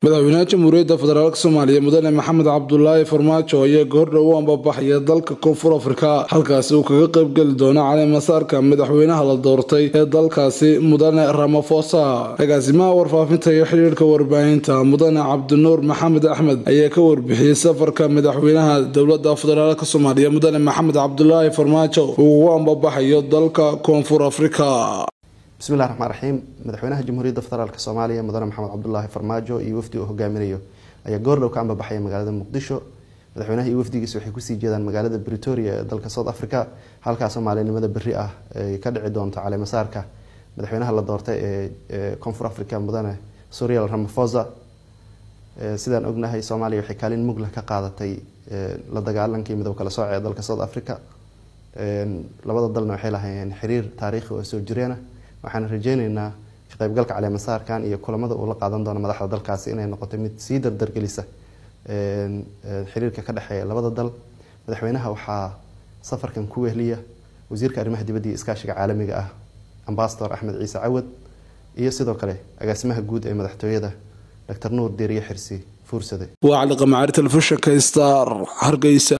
madaxweynaha jamhuuriyadda federaalk Soomaaliya mudane Maxamed Cabdullaahi Farmaajo ayaa goordhow u ambabaxaya dalka Koonfur Afrika halkaas uu kaga qayb gali doono caleemasaarka madaxweynaha la doortay ee dalkaasi mudane Ramaphosa agaasimaha warfaafinta iyo xiriirka warbaahinta mudane Cabdinuur Maxamed Axmed ayaa ka warbixiyay safarka madaxweynaha dowladda federaalk Soomaaliya mudane Maxamed Cabdullaahi Farmaajo uu u ambabaxayo dalka Koonfur Afrika. بسم الله الرحمن الرحيم مدحوينها جمهورية فدرالك الصومالية مدن محمد عبد الله فرماجو iyo wafdi uu hogaaminayo ayaa goordhow ka ambabaxay magaalada Muqdisho madaxweynaha iyo wafdigiisa waxay ku sii jeedaan magaalada Pretoria ee dalka South Africa halkaas Soomaalinimada berri ah ay ka dhici doonto caleemasaarka madaxweynaha la doortay ee Koonfur Afrika mudane Cyril Ramaphosa sidaan ognahay Soomaaliya waxay kaalin mug leh ka qaadatay la dagaalankii midowga kala sooc ee dalka South Africa labada dalna waxay lahaayeen xiriir taariikhi oo soo jireen waxaan rajaynaynaa ka qaybgalka caleemasaarkan iyo kulamada uu la qaadan doono madaxda dalkaasi inay noqoto mid sii dardargelisa xiriirka ka dhaxeeya labada dal madaxweynaha waxaa safarkan ku wehliya wasiirka arrimaha dibadda iyo iskaashiga caalamiga ah ambassador Axmed Ciise Cawad iyo sidoo kale agaasimaha guud ee madaxtooyada Dr. Nuur Deeriye Xirsi Fuursade waa cali qamaar telefishinka Star Hargeysa.